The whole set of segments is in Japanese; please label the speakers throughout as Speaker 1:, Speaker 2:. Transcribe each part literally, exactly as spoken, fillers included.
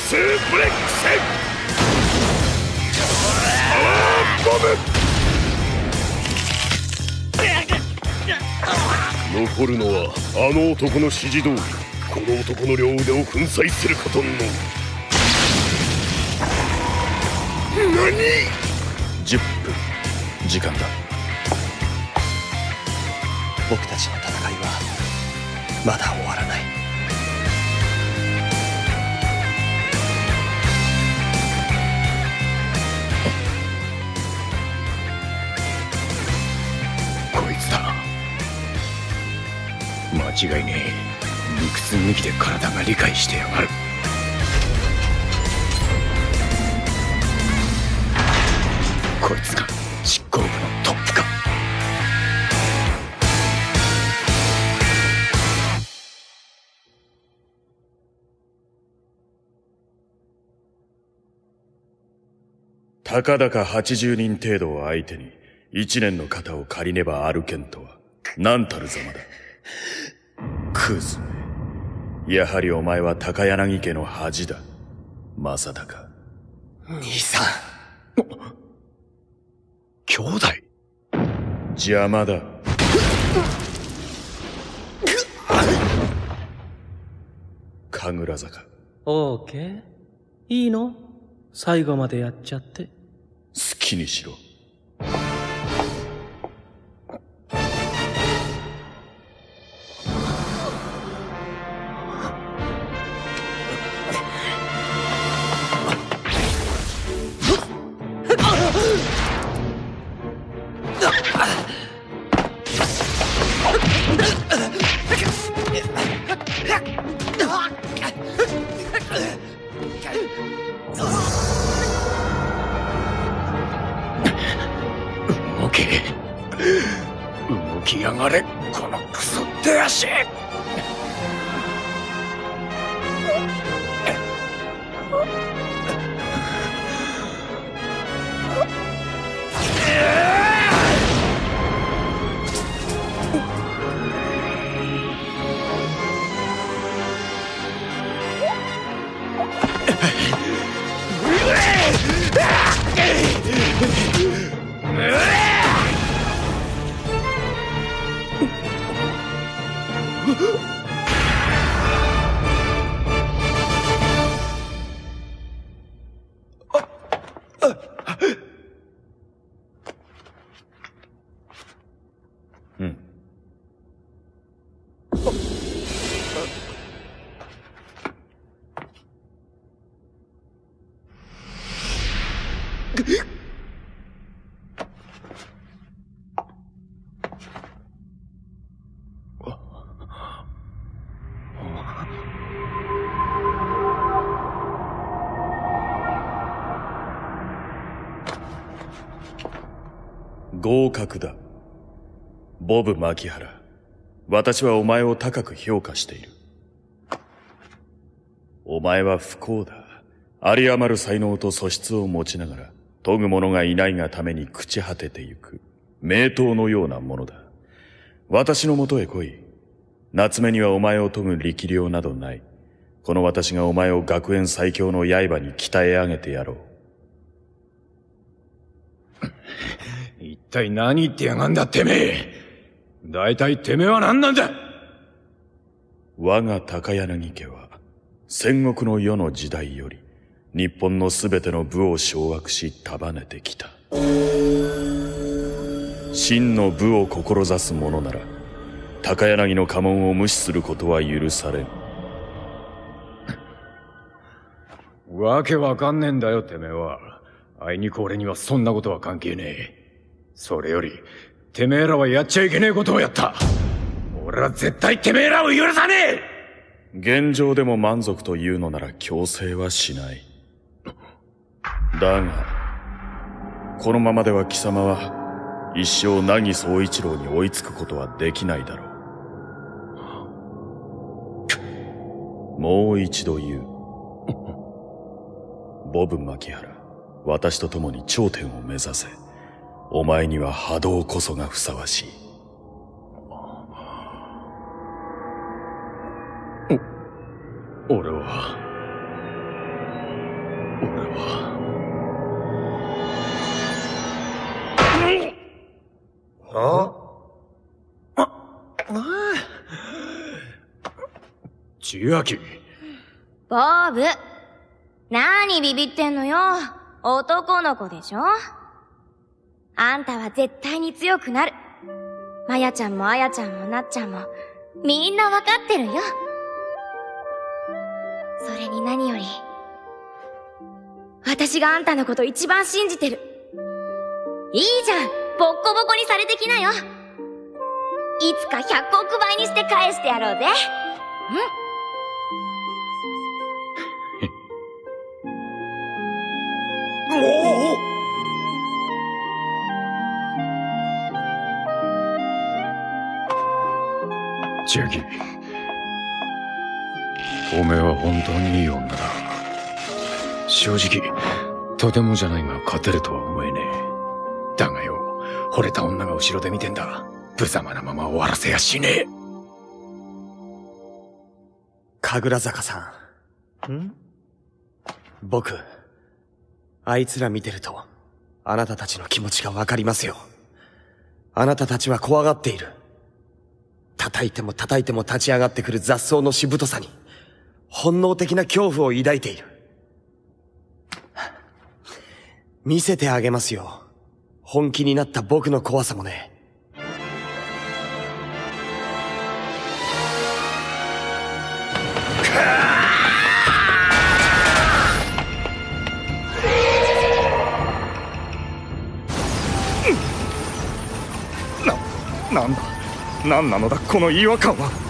Speaker 1: スープレックスパワーボム。残るのはあの男の指示通りこの男の両腕を粉砕することのみ。何？
Speaker 2: じゅっぷん時間だ。僕たちの戦いはまだ終わらない。
Speaker 1: こいつだ。間違いねえ。理屈抜きで体が理解してやがる。こいつが執行部のトップか。
Speaker 2: たかだかはちじゅうにん程度を相手に一年の肩を借りねば歩けんとは何たるざまだ。クズめ、やはりお前は高柳家の恥だ。正隆。
Speaker 1: 兄さん。兄弟？
Speaker 2: 邪魔だ。神楽坂。
Speaker 3: オーケー。いいの？最後までやっちゃって。
Speaker 2: 好きにしろ。
Speaker 1: 動け。動きやがれ、このクソ手足。
Speaker 2: うん。合格だ。ボブ牧原。私はお前を高く評価している。お前は不幸だ。有り余る才能と素質を持ちながら、研ぐ者がいないがために朽ち果ててゆく、名刀のようなものだ。私のもとへ来い。夏目にはお前を研ぐ力量などない。この私がお前を学園最強の刃に鍛え上げてやろう。
Speaker 1: 一体何言ってやがんだてめえ。大体てめえは何なんだ。
Speaker 2: 我が高柳家は戦国の世の時代より日本のすべての武を掌握し束ねてきた。真の武を志す者なら高柳の家紋を無視することは許されん。
Speaker 1: わけわかんねえんだよてめえは。あいにく俺にはそんなことは関係ねえ。それよりてめえらはやっちゃいけねえことをやった。俺は絶対てめえらを許さねえ。
Speaker 2: 現状でも満足というのなら強制はしない。だがこのままでは貴様は一生凪総一郎に追いつくことはできないだろう。もう一度言う。ボブ牧原、私と共に頂点を目指せ。お前には波動こそがふさわしい。
Speaker 1: お俺は千秋。
Speaker 4: ボブ。何ビビってんのよ。男の子でしょ。あんたは絶対に強くなる。まやちゃんもあやちゃんもなっちゃんも、みんなわかってるよ。それに何より、私があんたのこと一番信じてる。いいじゃん、ボッコボコにされてきなよ。いつかひゃくおくばいにして返してやろうぜ。
Speaker 1: うん。おお。千秋、おめえは本当にいい女だ。正直とてもじゃないが勝てるとは思えねえ。だがよ、惚れた女が後ろで見てんだ。無様なまま終わらせやしねえ。
Speaker 5: 神楽坂さん。ん？僕、あいつら見てると、あなたたちの気持ちがわかりますよ。あなたたちは怖がっている。叩いても叩いても立ち上がってくる雑草のしぶとさに、本能的な恐怖を抱いている。見せてあげますよ。本気になった僕の怖さもね。
Speaker 2: な、なんだ何なのだこの違和感は。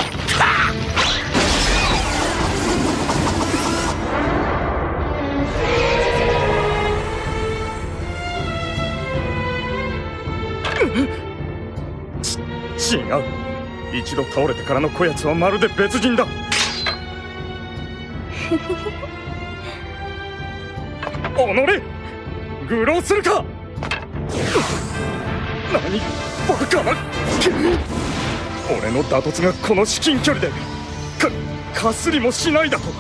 Speaker 2: ち、違う。一度倒れてからのこやつはまるで別人だ。おのれ、愚弄するか。何バカな。俺の打突がこの至近距離でかかすりもしないだと。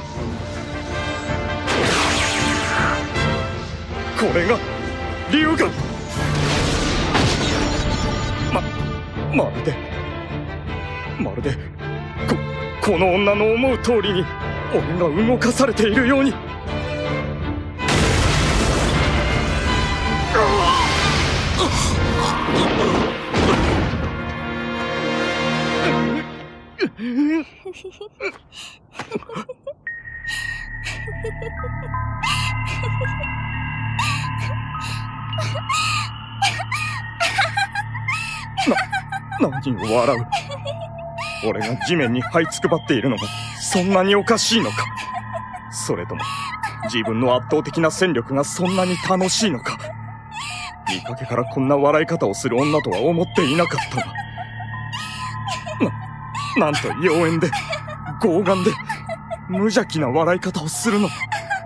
Speaker 2: これが龍眼。ままるでまるでここの女の思う通りに俺が動かされているように。な、何を笑う。俺が地面に這いつくばっているのがそんなにおかしいのか。それとも自分の圧倒的な戦力がそんなに楽しいのか。見かけからこんな笑い方をする女とは思っていなかったが、な、なんと妖艶で傲岸で無邪気な笑い方をするの。こ、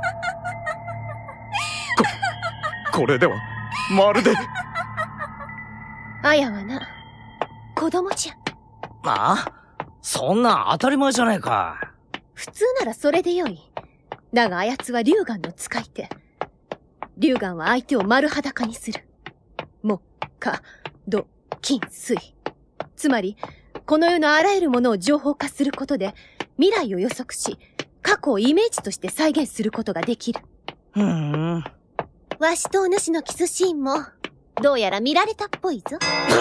Speaker 2: これではまるで。
Speaker 6: あやはな、子供じゃ。
Speaker 3: ああ、そんなん当たり前じゃねえか。
Speaker 6: 普通ならそれでよい。だがあやつは龍眼の使い手。龍眼は相手を丸裸にする。木、火、土、金、水。つまり、この世のあらゆるものを情報化することで、未来を予測し、過去をイメージとして再現することができる。
Speaker 3: ふーん。
Speaker 6: わしとお主のキスシーンも、どうやら見られたっぽいぞ。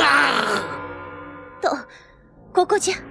Speaker 6: と、ここじゃ。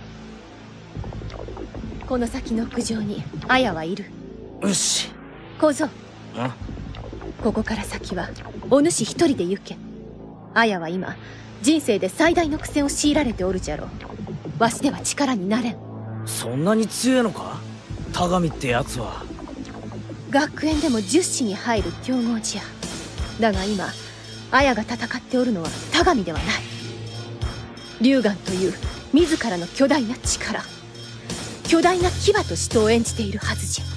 Speaker 6: この先の屋上に、あやはいる。
Speaker 3: よし。
Speaker 6: 小僧。ここから先は、お主一人で行け。あやは今、人生で最大の苦戦を強いられておるじゃろう。わしでは力になれん。
Speaker 3: そんなに強いのか、田上ってやつは。
Speaker 6: 学園でも十士に入る強豪じゃ。だが今、あやが戦っておるのは田上ではない。龍眼という自らの巨大な力、巨大な牙と死闘を演じているはずじゃ。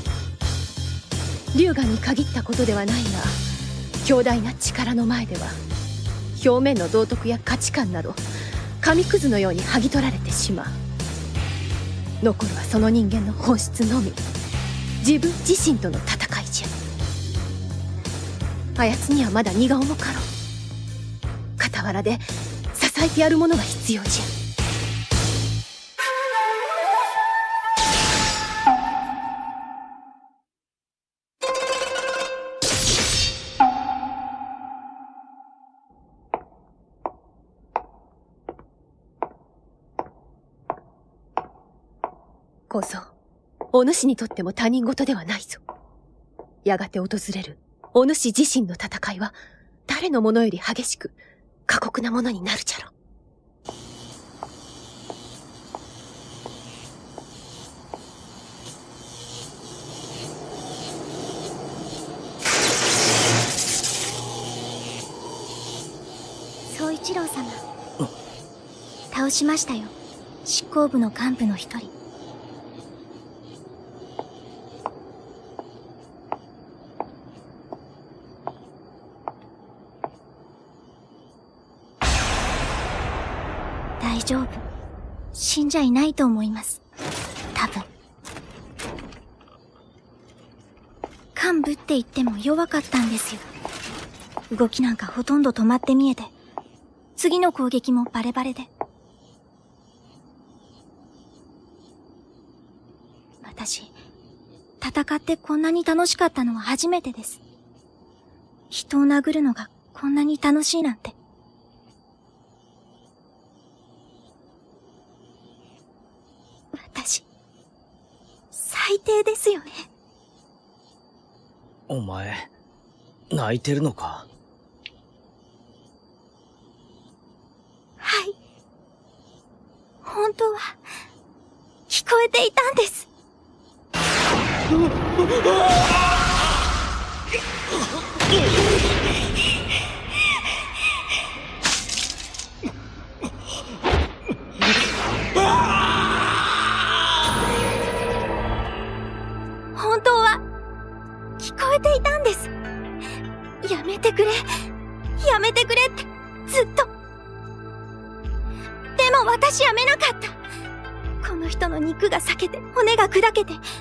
Speaker 6: 龍眼に限ったことではないが、強大な力の前では表面の道徳や価値観など紙くずのように剥ぎ取られてしまう。残るはその人間の本質のみ、自分自身との戦いじゃ。あやつにはまだ荷が重かろう。傍らで支えてやるものが必要じゃ。 小僧、お主にとっても他人事ではないぞ。やがて訪れるお主自身の戦いは、誰のものより激しく、過酷なものになるじゃろ。
Speaker 4: 宗一郎様。倒しましたよ。執行部の幹部の一人。大丈夫。死んじゃいないと思います。多分。幹部って言っても弱かったんですよ。動きなんかほとんど止まって見えて、次の攻撃もバレバレで。私、戦ってこんなに楽しかったのは初めてです。人を殴るのがこんなに楽しいなんて。私、最低ですよね。
Speaker 3: お前、泣いてるのか？
Speaker 4: はい。本当は、聞こえていたんです。本当は、聞こえていたんです。やめてくれ、やめてくれって、ずっと。でも私やめなかった。この人の肉が裂けて、骨が砕けて、もう、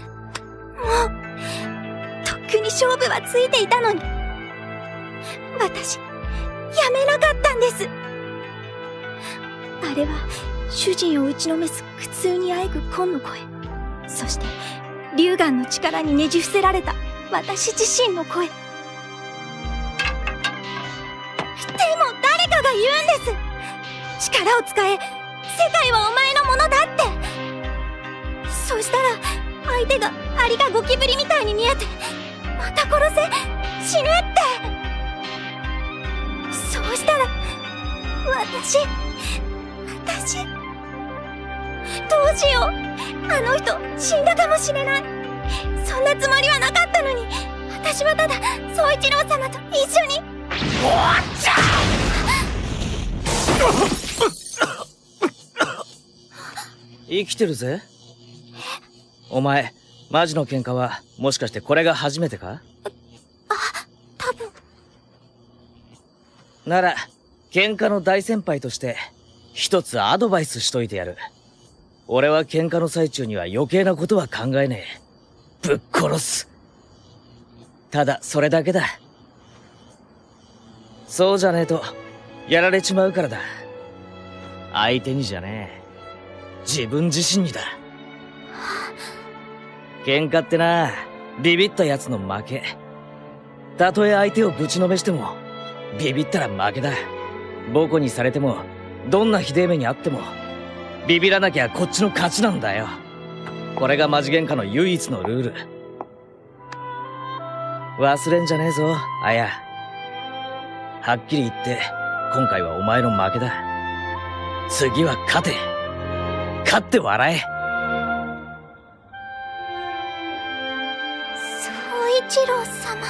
Speaker 4: とっくに勝負はついていたのに。私、やめなかったんです。あれは、主人を打ちのめす苦痛にあえぐ紺の声。そして、龍眼の力にねじ伏せられた私自身の声。でも誰かが言うんです。力を使え、世界はお前のものだって。そしたら、相手がアリがゴキブリみたいに見えて、また殺せ、死ぬって。そうしたら、私、私、どうしよう。あの人、死んだかもしれない。そんなつもりはなかったのに、私はただ、宗一郎様と一緒に。おっちゃ
Speaker 3: 生きてるぜ。お前、マジの喧嘩は、もしかしてこれが初めてか？
Speaker 4: あ、多分。
Speaker 3: なら、喧嘩の大先輩として、一つアドバイスしといてやる。俺は喧嘩の最中には余計なことは考えねえ。ぶっ殺す。ただ、それだけだ。そうじゃねえと、やられちまうからだ。相手にじゃねえ。自分自身にだ。喧嘩ってな、ビビった奴の負け。たとえ相手をぶちのめしても、ビビったら負けだ。ボコにされても、どんなひでえ目にあっても、ビビらなきゃこっちの勝ちなんだよ。これがマジ喧嘩の唯一のルール。忘れんじゃねえぞ、アヤ。はっきり言って、今回はお前の負けだ。次は勝て。勝って笑え。
Speaker 4: 宗一郎様。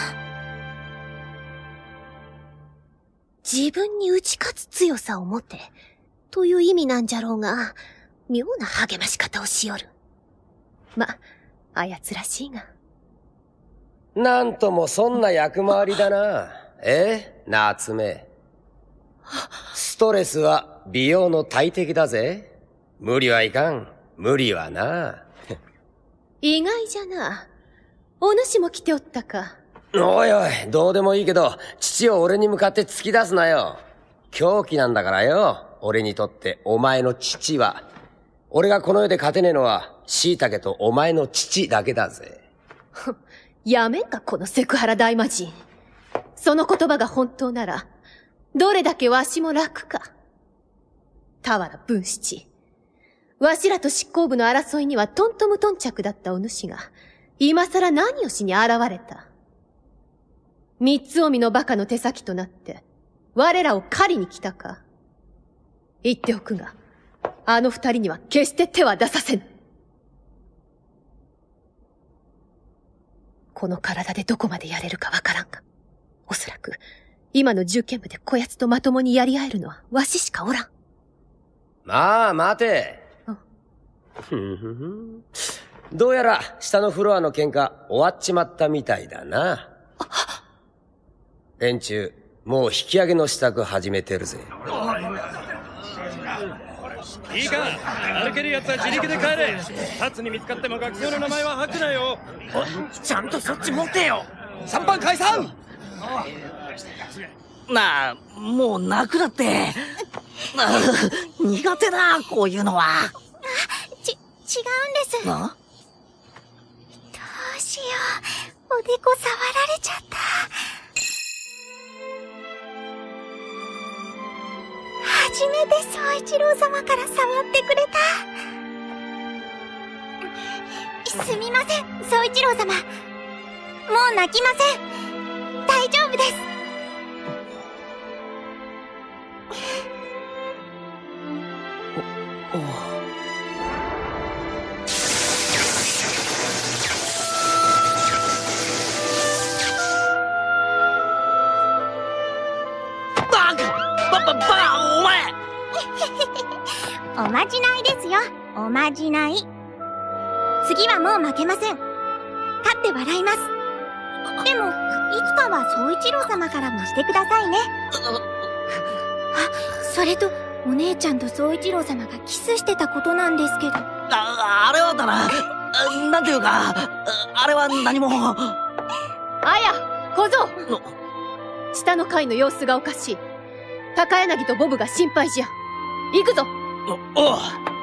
Speaker 6: 自分に打ち勝つ強さを持て、という意味なんじゃろうが、妙な励まし方をしよる。ま、あやつらしいが。
Speaker 7: なんともそんな役回りだな。え夏目。ストレスは美容の大敵だぜ。無理はいかん。無理はな。
Speaker 6: 意外じゃな。お主も来ておったか。
Speaker 7: おいおい、どうでもいいけど、父を俺に向かって突き出すなよ。狂気なんだからよ。俺にとってお前の父は。俺がこの世で勝てねえのは、椎茸とお前の父だけだぜ。
Speaker 6: やめんか、このセクハラ大魔人。その言葉が本当なら、どれだけわしも楽か。俵文七。 わしらと執行部の争いにはトントムトン着だったお主が、今更何をしに現れた。三つおみの馬鹿の手先となって、我らを狩りに来たか。言っておくが、あの二人には決して手は出させぬ。この体でどこまでやれるかわからんが、おそらく、今の銃剣部でこやつとまともにやり合えるのはわししかおらん。
Speaker 7: まあ、待て。ふんふんふん。どうやら、下のフロアの喧嘩、終わっちまったみたいだな。連中、もう引き上げの支度始めてるぜ。
Speaker 8: いいか、歩ける奴は自力で帰れ。札に見つかっても学校の名前は吐くなよ。
Speaker 3: ちゃんとそっち持ってよ。
Speaker 8: 三番解散。
Speaker 3: なあ、もう泣くなって。苦手だ、こういうのは。
Speaker 4: ち、違うんです。
Speaker 3: あ？
Speaker 4: どうしよう。おでこ触られちゃった。初めて宗一郎様から触ってくれた。すみません、宗一郎様。もう泣きません。大丈夫です。
Speaker 3: お、おう。バカ！バ、バ、バカ！お前！
Speaker 4: おまじないですよ、おまじない。次はもう負けません。勝って笑います。でも、いつかは宗一郎様からもしてくださいね。あ、それと、お姉ちゃんと宗一郎様がキスしてたことなんですけど。
Speaker 3: あ、あれはだな、なんていうか、あれは何も。
Speaker 6: あや、小僧！下の階の様子がおかしい。高柳とボブが心配じゃ。行くぞ。
Speaker 3: おう。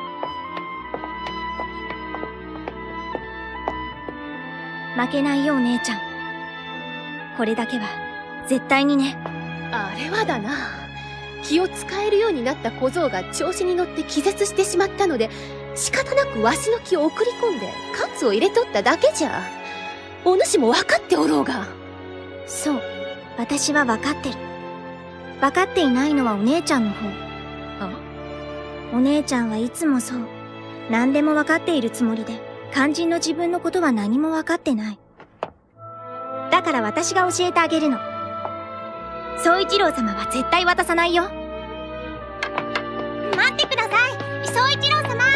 Speaker 4: 負けないよ、お姉ちゃん。これだけは、絶対にね。
Speaker 6: あれはだな。気を使えるようになった小僧が調子に乗って気絶してしまったので、仕方なくわしの気を送り込んで、カツを入れとっただけじゃ。お主も分かっておろうが。
Speaker 4: そう、私は分かってる。分かっていないのはお姉ちゃんの方。
Speaker 6: あ？
Speaker 4: お姉ちゃんはいつもそう。何でも分かっているつもりで、肝心の自分のことは何も分かってない。だから私が教えてあげるの。宗一郎様は絶対渡さないよ。待ってください、宗一郎様。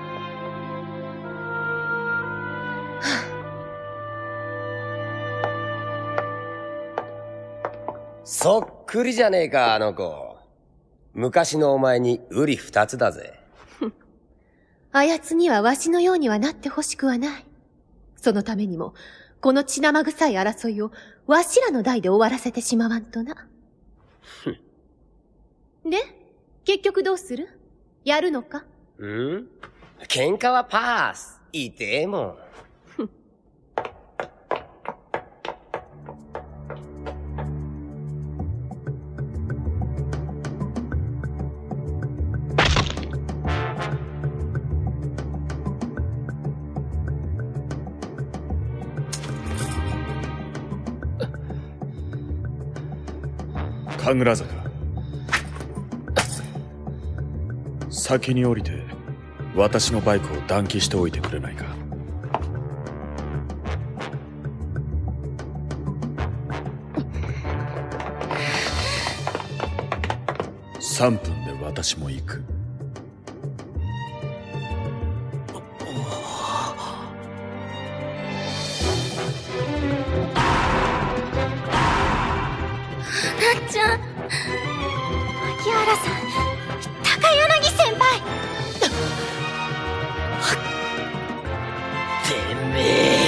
Speaker 7: そっくりじゃねえか、あの子。昔のお前に瓜二つだぜ。
Speaker 6: あやつにはわしのようにはなってほしくはない。そのためにも、この血生臭い争いをわしらの代で終わらせてしまわんとな。で、結局どうする？やるのか？
Speaker 7: ん？喧嘩はパース。いてえもん。
Speaker 2: 神楽坂、先に降りて私のバイクを暖気しておいてくれないか。さんぷんで私も行く。
Speaker 4: なっちゃん、牧原さん、高柳先輩。
Speaker 3: てめえ。